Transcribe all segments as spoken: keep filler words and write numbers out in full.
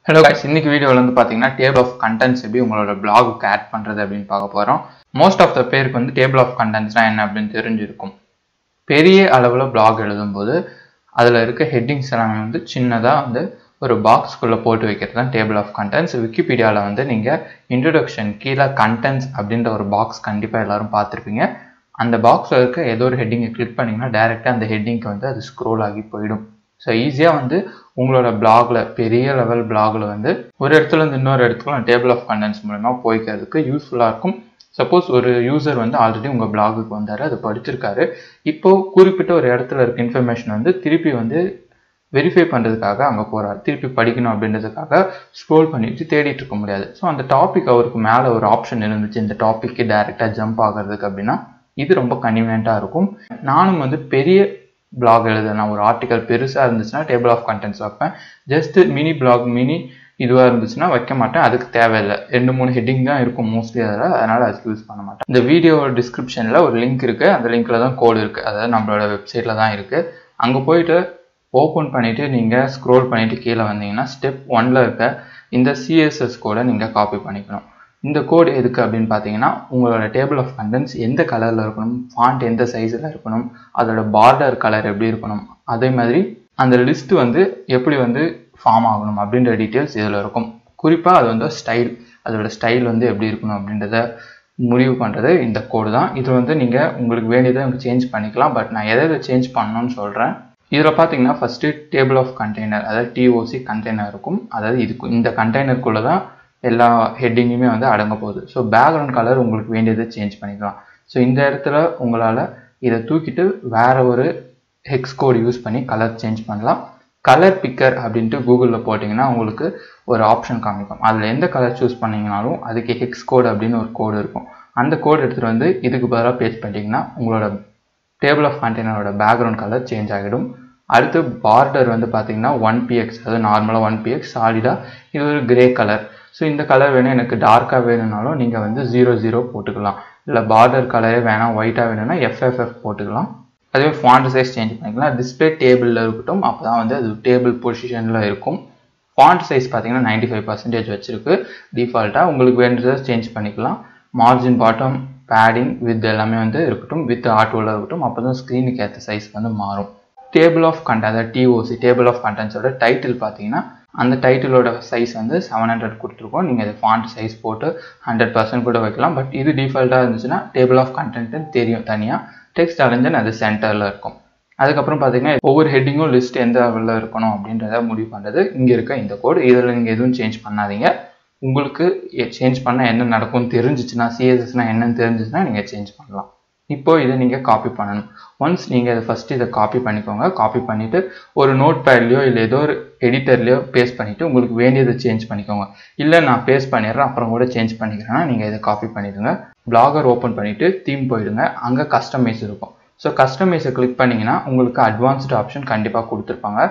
Hello guys, in this video வந்து பாத்தீங்கன்னா table of contents எப்படி உங்களோட blog க்கு ஆட் பண்றது அப்படினு பார்க்க போறோம். Most of the பேருக்கு வந்து table of contents னா என்ன அப்படினு தெரிஞ்சிருக்கும். பெரிய அளவுல blog எழுதும்போது அதுல இருக்க headings எல்லாம் வந்து சின்னதா வந்து ஒரு பாக்ஸ் குள்ள போட்டு வைக்கிறது தான் table of contents. விக்கிபீடியால வந்து நீங்க introduction கீழ contents அப்படிங்கற ஒரு பாக்ஸ் கண்டிப்பா எல்லாரும் பார்த்திருப்பீங்க. அந்த பாக்ஸ்ல இருக்க ஏதோ ஒரு ஹெட்டிங்கை கிளிக் பண்ணீங்கன்னா டைரக்ட்டா அந்த ஹெட்டிங்க்கு வந்து அது ஸ்க்ரோல் ஆகி போய்டும். So ஈஸியா வந்து உங்களோட blogல பெரிய லெவல் blogல வந்து ஒரு இடத்துல இருந்து இன்னொரு இடத்துக்கு table of contents மூலமா போய்க்கிறதுக்கு யூஸ்ஃபுல்லா இருக்கும். சப்போஸ் ஒரு யூசர் வந்து ஆல்ரெடி உங்க blogக்கு வந்தாரு, அது படிச்சிருக்காரு. இப்போ குறிப்பிட்ட ஒரு இடத்துல இருக்க இன்ஃபர்மேஷன் வந்து திருப்பி வந்து வெரிஃபை பண்றதுக்காக அங்க போறாரு. திருப்பி படிக்கணும் அப்படின்றதுக்காக ஸ்க்ரோல் பண்ணிட்டு தேடிட்டு இருக்க முடியாது. சோ அந்த டாபிக் அவருக்கு மேல ஒரு ஆப்ஷன் இருந்துச்சு இந்த டாபிக்கு டைரக்ட்டா ஜம்ப் ஆகிறதுக்கு அப்படினா இது ரொம்ப கன்வீனியன்ட்டா இருக்கும். நானும் வந்து பெரிய blog எழுதுனா ஒரு ஆர்டிகல் பெருசா இருந்துச்சுனா table of contents வைப்பேன். ஜஸ்ட் மினி blog மினி இதுவா இருந்துச்சுனா வைக்க மாட்டேன். அதுக்கு தேவையில்லை. ரெண்டு மூணு ஹெட்டிங் தான் இருக்கும் மோஸ்ட்லி அதனால அதனால அதுக்கு யூஸ் பண்ண மாட்டேன். இந்த வீடியோ டிஸ்கிரிப்ஷன்ல ஒரு லிங்க் இருக்கு. அந்த லிங்க்ல தான் கோட் இருக்கு. அதாவது நம்மளோட வெப்சைட்ல தான் இருக்கு. அங்க போய்ட்டு ஓபன் பண்ணிட்டு நீங்க ஸ்க்ரோல் பண்ணிட்டு கீழ வந்தீங்கன்னா ஸ்டெப் ஒன்ல இருக்க இந்த C S S கோடை நீங்க காப்பி பண்ணிக்கணும். இந்த கோட் எதுக்கு அப்படினு பாத்தீங்கன்னா உங்களோட table of contents எந்த கலர்ல இருக்கணும், font எந்த சைஸ்ல இருக்கணும், அதோட border கலர் எப்படி இருக்கணும், அதே மாதிரி அந்த லிஸ்ட் வந்து எப்படி வந்து ஃபார்ம் ஆகணும் அப்படிங்கற டீடைல்ஸ் இதல இருக்கும். குறிப்பா அது வந்து ஸ்டைல், அதோட ஸ்டைல் வந்து எப்படி இருக்கணும் அப்படின்றத முடிவு பண்றது இந்த கோட் தான். இது வந்து நீங்க உங்களுக்கு வேண்டியதை நீங்க சேஞ்ச் பண்ணிக்கலாம். பட் நான் எதை எதை சேஞ்ச் பண்ணனும்னு சொல்றேன். இதல பாத்தீங்கன்னா ஃபர்ஸ்ட் table of container அதாவது T O C கண்டெய்னர் இருக்கும். அதாவது இதுக்கு இந்த கண்டெய்னர் குள்ள தான் எல்லா ஹெட்டிங்குமே வந்து அடங்க போகுது. சோ பேக்ரவுண்ட் கலர் உங்களுக்கு வேண்டியதை சேஞ்ச் பண்ணிக்கலாம். சோ இந்த இடத்துல உங்களால இத தூக்கிட்டு வேற ஒரு ஹெக்ஸ் கோட் யூஸ் பண்ணி கலர் சேஞ்ச் பண்ணலாம். கலர் பிக்கர் அப்படினு கூகுள்ல போடிங்கனா உங்களுக்கு ஒரு ஆப்ஷன் காமிக்கும். அதுல எந்த கலர் चूஸ் பண்ணீங்கனாலும் அதுக்கு ஹெக்ஸ் கோட் அப்படினு ஒரு கோட் இருக்கும். அந்த கோட் எடுத்துட்டு வந்து இதுக்கு பதிலா பேஸ்ட் பண்ணிட்டீங்கன்னா உங்களோட table of containerோட பேக்ரவுண்ட் கலர் சேஞ்ச் ஆகிடும். அடுத்து border வந்து பாத்தீங்கன்னா one P X அதாவது நார்மலா one P X சாலிடா இது ஒரு கிரே கலர். சோ இந்த கலர் வேணும் எனக்கு டார்க்கா வேணும்னாலும் நீங்க வந்து zero zero போட்டுக்கலாம். இல்ல border கலரே வேணாம் ஒயிட்டா வேணும்னா F F F போட்டுக்கலாம். அதே font size சேஞ்ச் பண்ணிக்கலாம். டிஸ்ப்ளே டேபிள்ல இருக்கட்டும். அப்பதான் வந்து அது டேபிள் பொசிஷன்ல இருக்கும். font size பாத்தீங்கன்னா ninety-five percent வச்சிருக்கு டிஃபால்ட்டா. உங்களுக்கு வேணும்ன்றத சேஞ்ச் பண்ணிக்கலாம். margin bottom padding width எல்லாமே வந்து இருக்கட்டும். width ஆட்டோல இருக்கட்டும். அப்பதான் ஸ்கிரீனுக்கு ஏத்த சைஸ் வந்து மாறும். table of contents அதாவது T O C table of contents ஓட டைட்டில் பாத்தீங்கன்னா அந்த டைட்டிலோட சைஸ் வந்து seven hundred கொடுத்திருக்கோம். நீங்க இந்த font size போட்டு one hundred percent கூட வைக்கலாம். பட் இது டிஃபால்ட்டா இருந்துச்சுனா table of content தெரியும் தனியா. டெக்ஸ்ட் அரேஞ்ச் அது சென்டர்ல இருக்கும். அதுக்கு அப்புறம் பாத்தீங்கன்னா ஒவ்வொரு ஹெட்டிங்கும் லிஸ்ட் எந்த லெவல்ல இருக்கணும் அப்படின்றத முடிவு பண்றது இங்க இருக்க இந்த கோட். இதல நீங்க எதுவும் சேஞ்ச் பண்ணாதீங்க. உங்களுக்கு சேஞ்ச் பண்ணா என்ன நடக்கும்னு தெரிஞ்சிச்சுனா C S S னா என்னன்னு தெரிஞ்சிச்சுனா நீங்க சேஞ்ச் பண்ணலாம். இப்போ இத நீங்க காப்பி பண்ணனும். once நீங்க இத ஃபர்ஸ்ட் இத காப்பி பண்ணிக்கோங்க. காப்பி பண்ணிட்டு ஒரு நோட்பேட்லயோ இல்ல ஏதோ ஒரு எடிட்டர்லயோ பேஸ்ட் பண்ணிட்டு உங்களுக்கு வேண்டியதை சேஞ்ச் பண்ணிக்கோங்க. இல்ல நான் பேஸ்ட் பண்ணிறேன் அப்புறம் கூட சேஞ்ச் பண்ணிக்கிறேன்னா நீங்க இத காப்பி பண்ணிடுங்க. Blogger ஓபன் பண்ணிட்டு தீம் போய்டுங்க. அங்க கஸ்டமைஸ் இருக்கும். சோ கஸ்டமைஸை கிளிக் பண்ணீங்கனா உங்களுக்கு அட்வான்ஸ்ட் ஆப்ஷன் கண்டிப்பா கொடுத்திருப்பாங்க.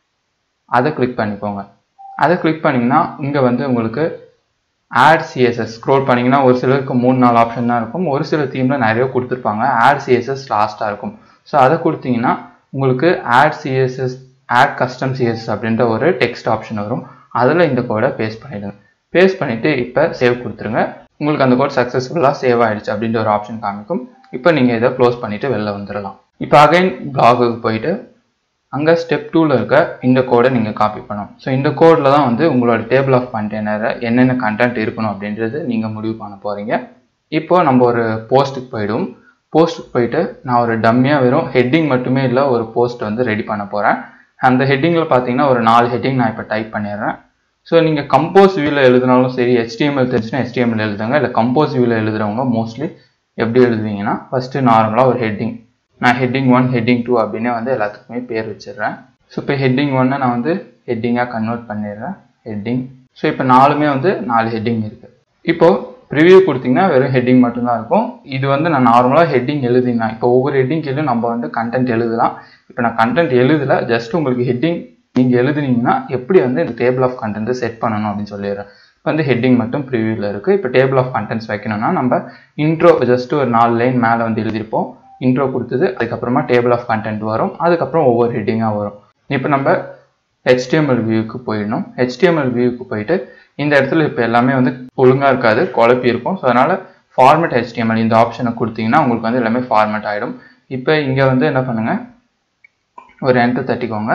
அத கிளிக் பண்ணிக்கோங்க. அத கிளிக் பண்ணீங்கனா இங்க வந்து உங்களுக்கு add C S S scroll பண்ணீங்கனா ஒரு சிலருக்கு மூணு நாலு ஆப்ஷன் தான் இருக்கும். ஒரு சில தீம்ல நிறைய கொடுத்திருப்பாங்க. add C S S லாஸ்டா இருக்கும். சோ அத கொடுத்தீங்கனா உங்களுக்கு add C S S add custom C S S அப்படிங்கற ஒரு டெக்ஸ்ட் ஆப்ஷன் வரும். அதுல இந்த கோடை பேஸ்ட் பண்ணிடுங்க. பேஸ்ட் பண்ணிட்டு இப்ப சேவ் கொடுத்துருங்க. உங்களுக்கு அந்த கோட் சக்சஸ்ஃபுல்லா சேவ் ஆயிடுச்சு அப்படிங்கற ஒரு ஆப்ஷன் காமிக்கும். இப்போ நீங்க இத க்ளோஸ் பண்ணிட்டு வெளில வந்துறலாம். இப்போ அகைன் blogக்கு போய்ட்டு அங்க ஸ்டெப் two ல இருக்க இந்த கோடை நீங்க காப்பி பண்ணனும். சோ இந்த கோட்ல தான் வந்து உங்களோட table of container என்னென்ன கண்டென்ட் இருக்கணும் அப்படின்றது நீங்க முடிவு பண்ண போறீங்க. இப்போ நம்ம ஒரு போஸ்ட்க்கு போய்டும். போஸ்ட்க்கு போய்ட்டு நான் ஒரு டம்மியா வெறும் ஹெட்டிங் மட்டுமே இல்ல ஒரு போஸ்ட் வந்து ரெடி பண்ண போறேன். அந்த ஹெட்டிங்ல பாத்தீங்கன்னா ஒரு நாலு ஹெட்டிங் நான் இப்ப டைப் பண்ணிறேன். சோ நீங்க கம்போஸ் வியூல எழுதினாலும் சரி H T M L தெரிஞ்சுனா H T M L எழுதுங்க. இல்ல கம்போஸ் வியூல எழுதுறவங்க மோஸ்ட்லி எப்படி எழுதுவீங்கன்னா ஃபர்ஸ்ட் நார்மலா ஒரு ஹெட்டிங் நான் heading one heading two அப்படினே வந்து எல்லாத்துக்குமே பேர் வச்சிரறேன். சோ இப்போ heading one நான் வந்து ஹெட்டிங்கா கன்வர்ட் பண்ணிறேன். heading. சோ இப்போ நாலுமே வந்து நாலு ஹெட்டிங் இருக்கு. இப்போ preview கொடுத்தீங்கன்னா வெறும் ஹெட்டிங் மட்டும் தான் இருக்கும். இது வந்து நான் நார்மலா ஹெட்டிங் எழுதினா இப்போ ஒவ்வொரு ஹெட்டிங் கீழ நம்ம வந்து கண்டென்ட் எழுதலாம். இப்போ நான் கண்டென்ட் எழுதல ஜஸ்ட் உங்களுக்கு ஹெட்டிங் நீங்க எழுதுனீங்கன்னா எப்படி வந்து இந்த table of contents செட் பண்ணனும் அப்படினு சொல்லிறேன். இப்போ வந்து ஹெட்டிங் மட்டும் previewல இருக்கு. இப்போ table of contents வைக்கணும்னா நம்ம intro ஜஸ்ட் ஒரு நாலு லைன் மேல வந்து எழுதிருப்போம். intro கொடுத்தது அதுக்கு அப்புறமா table of content வரும். அதுக்கு அப்புறம் ஒவ்வொரு ஹெட்டிங்கா வரும். இப்போ நம்ம H T M L வியூக்கு போயிடணும். H T M L வியூக்கு போயிட்டு இந்த இடத்துல இப்போ எல்லாமே வந்து ஒழுங்காக இருக்காது, குழப்பி இருக்கும். ஸோ அதனால் format H T M L இந்த ஆப்ஷனை கொடுத்தீங்கன்னா உங்களுக்கு வந்து எல்லாமே ஃபார்மேட் ஆகிடும். இப்போ இங்கே வந்து என்ன பண்ணுங்கள், ஒரு என்டர் தட்டிக்கோங்க.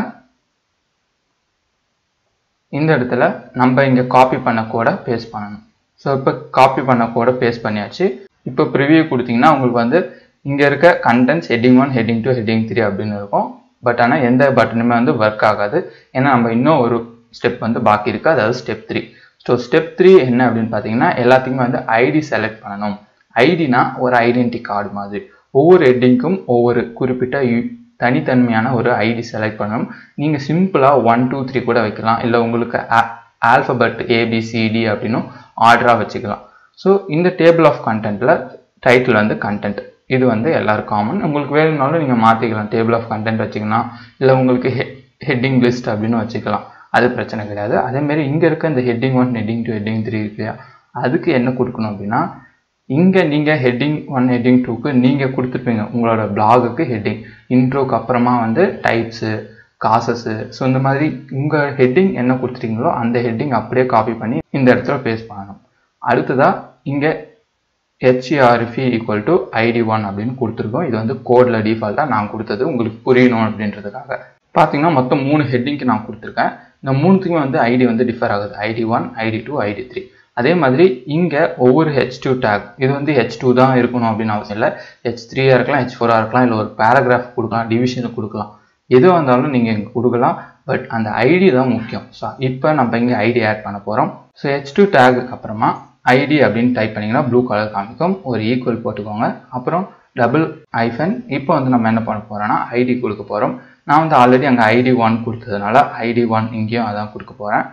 இந்த இடத்துல நம்ம இங்கே காப்பி பண்ண கோட பேஸ்ட் பண்ணணும். ஸோ இப்போ காப்பி பண்ண கோட பேஸ்ட் பண்ணியாச்சு. இப்போ ப்ரிவியூ கொடுத்தீங்கன்னா உங்களுக்கு வந்து இங்கே இருக்க contents heading one heading two heading three அப்படின்னு இருக்கும். பட் ஆனால் எந்த பட்டனுமே வந்து ஒர்க் ஆகாது. ஏன்னா நம்ம இன்னும் ஒரு ஸ்டெப் வந்து பாக்கி இருக்குது, அதாவது step three. So step three என்ன அப்படின்னு பார்த்தீங்கன்னா எல்லாத்துக்குமே வந்து ஐடி செலக்ட் பண்ணணும். ஐடினா ஒரு ஐடென்டி கார்டு மாதிரி. ஒவ்வொரு ஹெட்டிங்க்கும் ஒவ்வொரு குறிப்பிட்ட தனித்தன்மையான ஒரு ஐடி செலக்ட் பண்ணணும். நீங்கள் சிம்பிளாக ஒன் டூ த்ரீ கூட வைக்கலாம், இல்லை உங்களுக்கு ஆல்ஃபபெட் ஏபிசிடி அப்படின்னும் ஆர்டராக வச்சுக்கலாம். ஸோ இந்த டேபிள் ஆஃப் கண்டென்ட்டில் டைட்டில் வந்து கண்டென்ட், இது வந்து எல்லாரும் காமன். உங்களுக்கு வேணும்னாலும் நீங்கள் மாற்றிக்கலாம், டேபிள் ஆஃப் கண்டென்ட் வச்சுக்கலாம், இல்லை உங்களுக்கு ஹெ ஹெட்டிங் லிஸ்ட் அப்படின்னு வச்சுக்கலாம், அது பிரச்சனை கிடையாது. அதேமாரி இங்கே இருக்க இந்த heading one heading two heading three இருக்கு, அதுக்கு என்ன கொடுக்கணும் அப்படின்னா இங்கே நீங்கள் ஹெட்டிங் ஒன் ஹெட்டிங் டூக்கு நீங்கள் கொடுத்துருப்பீங்க உங்களோட பிளாகுக்கு ஹெட்டிங், இன்ட்ரோக்கு அப்புறமா வந்து டைப்ஸு காசஸ்ஸு. ஸோ இந்த மாதிரி உங்கள் ஹெட்டிங் என்ன கொடுத்துட்டீங்களோ அந்த ஹெட்டிங் அப்படியே காப்பி பண்ணி இந்த இடத்துல பேஸ்ட் பண்ணணும். அடுத்ததாக இங்கே href equal to ID one அப்படின்னு கொடுத்துருக்கோம். இது வந்து கோடில் டிஃபால்ட்டாக நான் கொடுத்தது, உங்களுக்கு புரியணும் அப்படின்றதுக்காக. பார்த்தீங்கன்னா மொத்தம் மூணு ஹெட்டிங்க்கு நான் கொடுத்துருக்கேன். இந்த மூணுத்துக்குமே வந்து ஐடி வந்து டிஃபர் ஆகுது, ID one ID two ID three. அதே மாதிரி இங்கே ஒவ்வொரு ஹெச் டூ டேக், இது வந்து ஹெச் டூ தான் இருக்கணும் அப்படின்னு அவசியம் இல்லை, ஹெச் த்ரீயாக இருக்கலாம், ஹெச் ஃபோராக இருக்கலாம், இல்லை ஒரு பேராகிராஃப் கொடுக்கலாம், டிவிஷனுக்கு கொடுக்கலாம், எதுவாக இருந்தாலும் நீங்கள் இங்கே கொடுக்கலாம். பட் அந்த ஐடி தான் முக்கியம். ஸோ இப்போ நம்ம இங்கே ஐடி ஆட் பண்ண போகிறோம். ஸோ ஹெச் டூ டேக்கு அப்புறமா ஐடி அப்படின்னு டைப் பண்ணிங்கன்னா ப்ளூ கலர் காமிக்கும், ஒரு ஈக்குவல் போட்டுக்கோங்க, அப்புறம் டபுள் ஐஃபன். இப்போ வந்து நம்ம என்ன பண்ண போகிறோம்னா ஐடி கொடுக்க போகிறோம். நான் வந்து ஆல்ரெடி அங்கே ஐடி ஒன் கொடுத்ததுனால ஐடி ஒன் இங்கேயும் அதான் கொடுக்க போகிறேன்.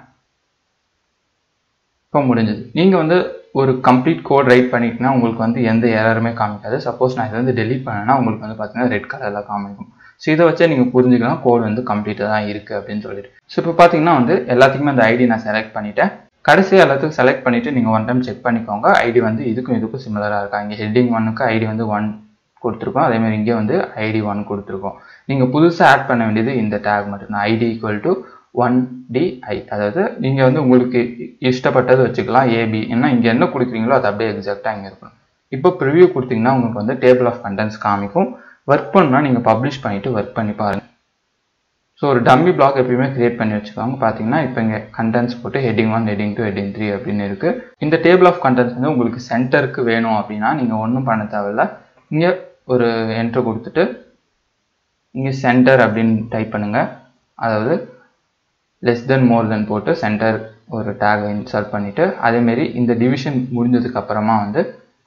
இப்போ முடிஞ்சது. நீங்கள் வந்து ஒரு கம்ப்ளீட் கோட் ரைட் பண்ணிட்டீங்கன்னா உங்களுக்கு வந்து எந்த எரருமே காமிக்காது. சப்போஸ் நான் இதை வந்து டெலிட் பண்ணேன்னா உங்களுக்கு வந்து பார்த்தீங்கன்னா ரெட் கலரில் காமிக்கும். ஸோ இதை வச்சே நீங்கள் புரிஞ்சுக்கலாம் கோட் வந்து கம்ப்ளீட்டாக தான் இருக்குது அப்படின்னு சொல்லிட்டு. ஸோ இப்போ பார்த்தீங்கன்னா வந்து எல்லாத்துக்குமே அந்த ஐடி நான் செலக்ட் பண்ணிட்டேன். கடைசியாக எல்லாத்துக்கும் செலக்ட் பண்ணிவிட்டு நீங்கள் ஒன் டைம் செக் பண்ணிக்கோங்க ஐடி வந்து இதுக்கும் இதுக்கும் சிமிலராக இருக்கா. இங்கே ஹெட்டிங் ஒன்னுக்கு ஐடி வந்து ஒன் கொடுத்துருக்கோம், அதேமாதிரி இங்கே வந்து ஐடி ஒன் கொடுத்துருக்கோம். நீங்கள் புதுசாக ஆட் பண்ண வேண்டியது இந்த டேக் மட்டும்தான், ID equal to one T I. அதாவது நீங்கள் வந்து உங்களுக்கு இஷ்டப்பட்டது வச்சுக்கலாம், ஏபி. ஏன்னா இங்கே என்ன கொடுக்குறீங்களோ அது அப்படியே எக்ஸாக்டாக இங்கே இருக்கும். இப்போ ப்ரிவியூ கொடுத்தீங்கன்னா உங்களுக்கு வந்து டேபிள் ஆஃப் கண்டென்ட்ஸ் காமிக்கும். ஒர்க் பண்ணால் நீங்கள் பப்ளிஷ் பண்ணிவிட்டு ஒர்க் பண்ணி பாருங்கள். ஸோ ஒரு டம்மி பிளாக் எப்பயுமே கிரியேட் பண்ணி வச்சுக்கோங்க. பார்த்தீங்கன்னா இப்போ இங்கே கண்டென்ட்ஸ் போட்டு heading one heading two heading three அப்படின்னு இருக்குது. இந்த டேபிள் ஆஃப் கண்டென்ட்ஸ் வந்து உங்களுக்கு சென்டருக்கு வேணும் அப்படின்னா நீங்கள் ஒன்றும் பண்ண தேவையில்ல. இங்கே ஒரு என்ட்ரு கொடுத்துட்டு இங்கே சென்டர் அப்படின்னு டைப் பண்ணுங்கள். அதாவது லெஸ் தென் மோர் தென் போட்டு சென்டர் ஒரு டேக் இன்சர்ட் பண்ணிவிட்டு அதேமாரி இந்த டிவிஷன் முடிஞ்சதுக்கு அப்புறமா வந்து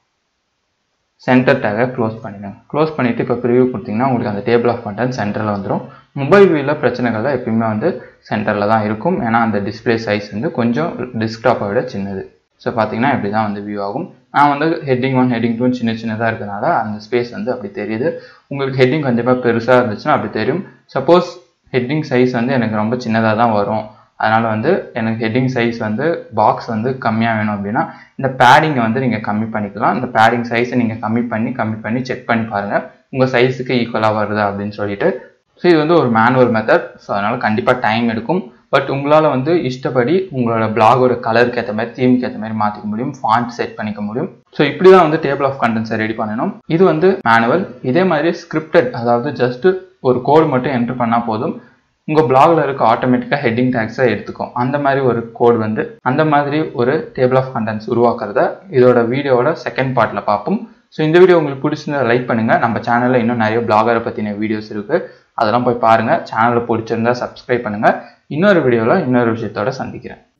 சென்டர் டேகை க்ளோஸ் பண்ணிடுங்க. க்ளோஸ் பண்ணிவிட்டு இப்போ ப்ரிவியூ கொடுத்தீங்கன்னா உங்களுக்கு அந்த டேபிள் ஆஃப் கண்டென்ட் சென்டரில் வந்துடும். மொபைல் வியூவில் பிரச்சனைகள் தான் எப்பயுமே வந்து சென்டரில் தான் இருக்கும், ஏன்னா அந்த டிஸ்பிளே சைஸ் வந்து கொஞ்சம் டெஸ்க்டாப்பை விட சின்னது. ஸோ பார்த்தீங்கன்னா இப்படி தான் வந்து வியூ ஆகும். நான் வந்து ஹெட்டிங் ஒன் ஹெட்டிங் டூ சின்ன சின்னதாக இருக்கிறதுனால அந்த ஸ்பேஸ் வந்து அப்படி தெரியுது. உங்களுக்கு ஹெட்டிங் கொஞ்சமாக பெருசாக இருந்துச்சுன்னா அப்படி தெரியும். சப்போஸ் ஹெட்டிங் சைஸ் வந்து எனக்கு ரொம்ப சின்னதாக தான் வரும், அதனால் வந்து எனக்கு ஹெட்டிங் சைஸ் வந்து பாக்ஸ் வந்து கம்மியாக வேணும் அப்படின்னா இந்த பேடிங்கை வந்து நீங்கள் கம்மி பண்ணிக்கலாம். இந்த பேடிங் சைஸை நீங்கள் கம்மி பண்ணி கம்மி பண்ணி செக் பண்ணி பாருங்கள் உங்கள் சைஸுக்கு ஈக்குவலாக வருதா அப்படின்னு சொல்லிட்டு. ஸோ இது வந்து ஒரு மேனுவல் மெத்தட். ஸோ அதனால் கண்டிப்பாக டைம் எடுக்கும். பட் உங்களால் வந்து இஷ்டப்படி உங்களோட பிளாகோட கலருக்கு ஏற்ற மாதிரி தீமுக்கு ஏற்ற மாதிரி மாற்றிக்க முடியும், ஃபாண்ட் செட் பண்ணிக்க முடியும். ஸோ இப்படி தான் வந்து டேபிள் ஆஃப் கண்டென்ட்ஸை ரெடி பண்ணணும். இது வந்து மேனுவல். இதே மாதிரி ஸ்கிரிப்டட், அதாவது ஜஸ்ட் ஒரு கோடு மட்டும் என்ட்ரு பண்ணால் போதும், உங்கள் பிளாகில் இருக்க ஆட்டோமேட்டிக்காக ஹெட்டிங் டேக்ஸை எடுத்துக்கும். அந்த மாதிரி ஒரு கோட் வந்து அந்த மாதிரி ஒரு டேபிள் ஆஃப் கண்டென்ட்ஸ் உருவாக்குறத இதோட வீடியோவோட செகண்ட் பார்ட்டில் பார்ப்போம். ஸோ இந்த வீடியோ உங்களுக்கு பிடிச்சிருந்தா லைக் பண்ணுங்கள். நம்ம சேனலில் இன்னும் நிறைய பிளாகரை பற்றின வீடியோஸ் இருக்குது, அதெல்லாம் போய் பாருங்கள். சேனலில் பிடிச்சிருந்தா சப்ஸ்கிரைப் பண்ணுங்கள். இன்னொரு வீடியோவில் இன்னொரு விஷயத்தோட சந்திக்கிறேன்.